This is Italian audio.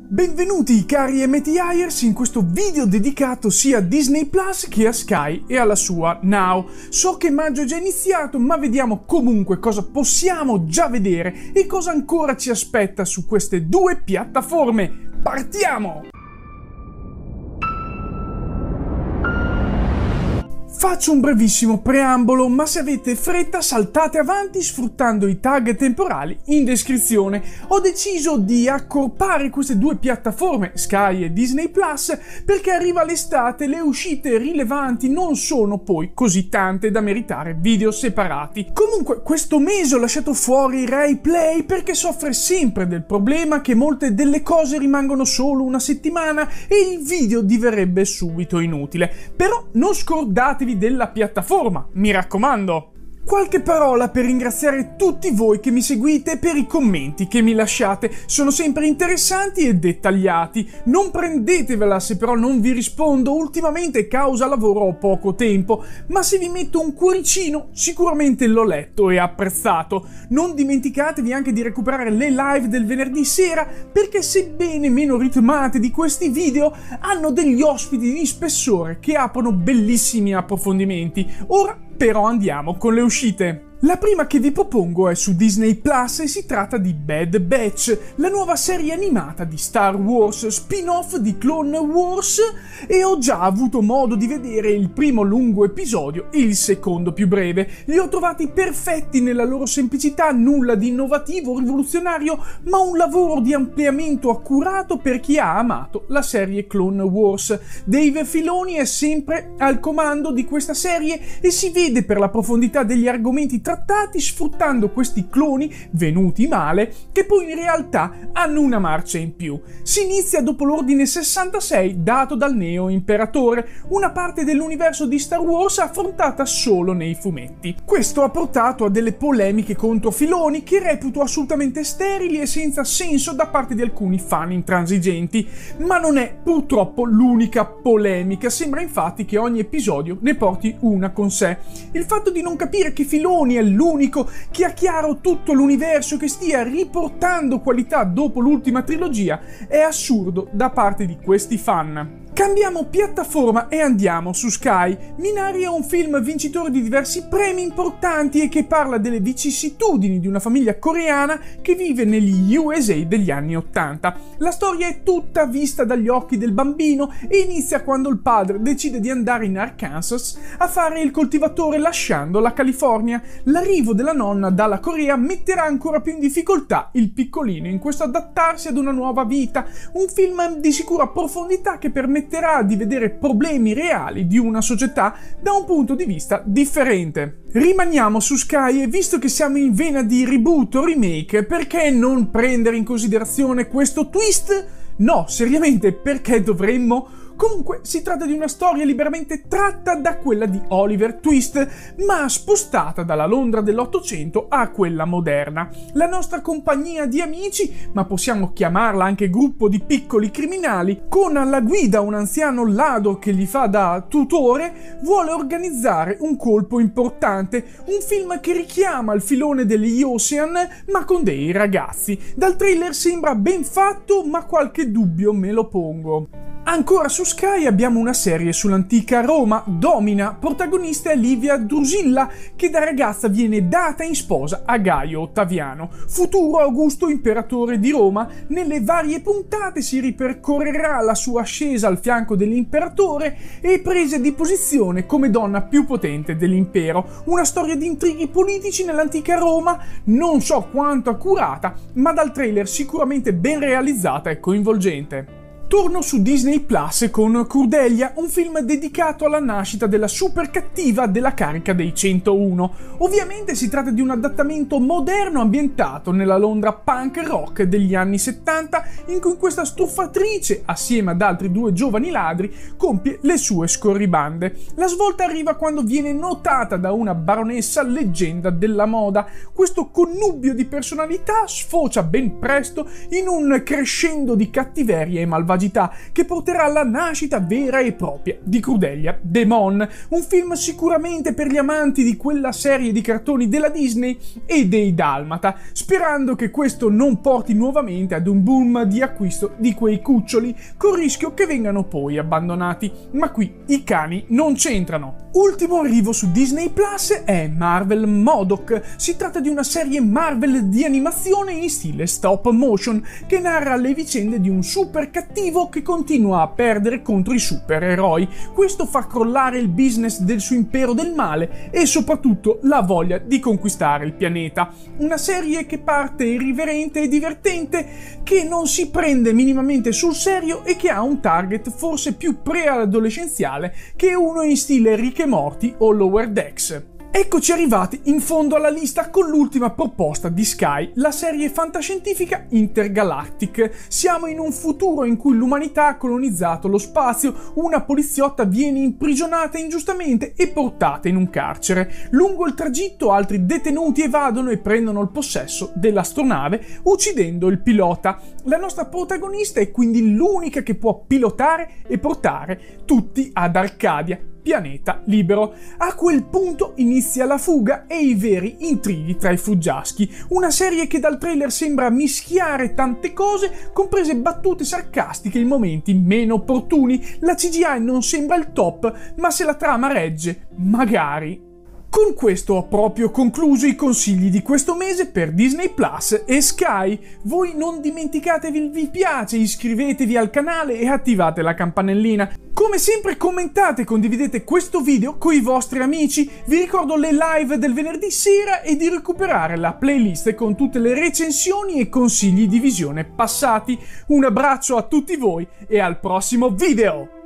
Benvenuti cari MTIers in questo video dedicato sia a Disney Plus che a Sky e alla sua Now. So che maggio è già iniziato, ma vediamo comunque cosa possiamo già vedere e cosa ancora ci aspetta su queste due piattaforme. Partiamo! Faccio un brevissimo preambolo, ma se avete fretta saltate avanti sfruttando i tag temporali in descrizione. Ho deciso di accorpare queste due piattaforme, Sky e Disney Plus, perché arriva l'estate e le uscite rilevanti non sono poi così tante da meritare video separati. Comunque questo mese ho lasciato fuori Rai Play perché soffre sempre del problema che molte delle cose rimangono solo una settimana e il video diverrebbe subito inutile. Però non scordatevi della piattaforma, mi raccomando. Qualche parola per ringraziare tutti voi che mi seguite per i commenti che mi lasciate, sono sempre interessanti e dettagliati. Non prendetevela se però non vi rispondo, ultimamente causa lavoro ho poco tempo, ma se vi metto un cuoricino sicuramente l'ho letto e apprezzato. Non dimenticatevi anche di recuperare le live del venerdì sera, perché sebbene meno ritmate di questi video, hanno degli ospiti di spessore che aprono bellissimi approfondimenti. Ora però andiamo con le uscite. La prima che vi propongo è su Disney Plus e si tratta di Bad Batch, la nuova serie animata di Star Wars, spin-off di Clone Wars, e ho già avuto modo di vedere il primo lungo episodio e il secondo più breve. Li ho trovati perfetti nella loro semplicità, nulla di innovativo o rivoluzionario, ma un lavoro di ampliamento accurato per chi ha amato la serie Clone Wars. Dave Filoni è sempre al comando di questa serie e si vede per la profondità degli argomenti trattati, sfruttando questi cloni venuti male che poi in realtà hanno una marcia in più. Si inizia dopo l'ordine 66 dato dal Neo Imperatore, una parte dell'universo di Star Wars affrontata solo nei fumetti. Questo ha portato a delle polemiche contro Filoni che reputo assolutamente sterili e senza senso da parte di alcuni fan intransigenti, ma non è purtroppo l'unica polemica, sembra infatti che ogni episodio ne porti una con sé. Il fatto di non capire che Filoni è l'unico che ha chiaro tutto l'universo e che stia riportando qualità dopo l'ultima trilogia è assurdo da parte di questi fan. Cambiamo piattaforma e andiamo su Sky. Minari è un film vincitore di diversi premi importanti e che parla delle vicissitudini di una famiglia coreana che vive negli USA degli anni 80. La storia è tutta vista dagli occhi del bambino e inizia quando il padre decide di andare in Arkansas a fare il coltivatore lasciando la California. L'arrivo della nonna dalla Corea metterà ancora più in difficoltà il piccolino in questo adattarsi ad una nuova vita. Un film di sicura profondità che permetterà di vedere problemi reali di una società da un punto di vista differente. Rimaniamo su Sky e visto che siamo in vena di reboot o remake, perché non prendere in considerazione questo twist? No, seriamente, perché dovremmo? Comunque si tratta di una storia liberamente tratta da quella di Oliver Twist, ma spostata dalla Londra dell'Ottocento a quella moderna. La nostra compagnia di amici, ma possiamo chiamarla anche gruppo di piccoli criminali, con alla guida un anziano ladro che gli fa da tutore, vuole organizzare un colpo importante, un film che richiama il filone degli Ocean, ma con dei ragazzi. Dal trailer sembra ben fatto, ma qualche dubbio me lo pongo. Ancora su Sky abbiamo una serie sull'antica Roma, Domina, protagonista è Livia Drusilla, che da ragazza viene data in sposa a Gaio Ottaviano, futuro Augusto imperatore di Roma. Nelle varie puntate si ripercorrerà la sua ascesa al fianco dell'imperatore e prese di posizione come donna più potente dell'impero. Una storia di intrighi politici nell'antica Roma, non so quanto accurata, ma dal trailer sicuramente ben realizzata e coinvolgente. Torno su Disney Plus con Cordelia, un film dedicato alla nascita della super cattiva della carica dei 101. Ovviamente si tratta di un adattamento moderno ambientato nella Londra punk rock degli anni 70, in cui questa struffatrice, assieme ad altri due giovani ladri, compie le sue scorribande. La svolta arriva quando viene notata da una baronessa leggenda della moda. Questo connubio di personalità sfocia ben presto in un crescendo di cattiveria e malvagità malvagità che porterà alla nascita vera e propria di Crudelia Demon, un film sicuramente per gli amanti di quella serie di cartoni della Disney e dei Dalmata, sperando che questo non porti nuovamente ad un boom di acquisto di quei cuccioli, col rischio che vengano poi abbandonati. Ma qui i cani non c'entrano. Ultimo arrivo su Disney Plus è Marvel M.O.D.O.K. Si tratta di una serie Marvel di animazione in stile stop motion che narra le vicende di un super cattivo che continua a perdere contro i supereroi. Questo fa crollare il business del suo impero del male e soprattutto la voglia di conquistare il pianeta. Una serie che parte irriverente e divertente, che non si prende minimamente sul serio e che ha un target forse più preadolescenziale che uno in stile Rick e Morty o Lower Decks. Eccoci arrivati in fondo alla lista con l'ultima proposta di Sky, la serie fantascientifica Intergalactic. Siamo in un futuro in cui l'umanità ha colonizzato lo spazio, una poliziotta viene imprigionata ingiustamente e portata in un carcere. Lungo il tragitto altri detenuti evadono e prendono il possesso dell'astronave, uccidendo il pilota. La nostra protagonista è quindi l'unica che può pilotare e portare tutti ad Arcadia, pianeta libero. A quel punto inizia la fuga e i veri intrighi tra i fuggiaschi. Una serie che dal trailer sembra mischiare tante cose, comprese battute sarcastiche in momenti meno opportuni. La CGI non sembra il top, ma se la trama regge, magari. Con questo ho proprio concluso i consigli di questo mese per Disney Plus e Sky. Voi non dimenticatevi il vi piace, iscrivetevi al canale e attivate la campanellina. Come sempre commentate e condividete questo video con i vostri amici. Vi ricordo le live del venerdì sera e di recuperare la playlist con tutte le recensioni e consigli di visione passati. Un abbraccio a tutti voi e al prossimo video!